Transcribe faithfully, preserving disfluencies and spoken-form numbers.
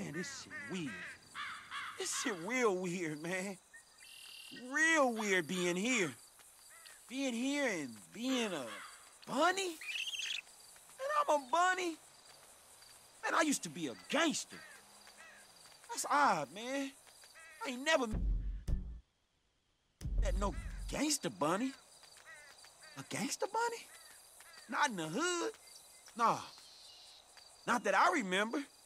Man, this shit weird. This shit real weird, man. Real weird being here. Being here and being a bunny? Man, I'm a bunny. Man, I used to be a gangster. That's odd, man. I ain't never met no gangster bunny. A gangster bunny? Not in the hood. Nah. Not that I remember.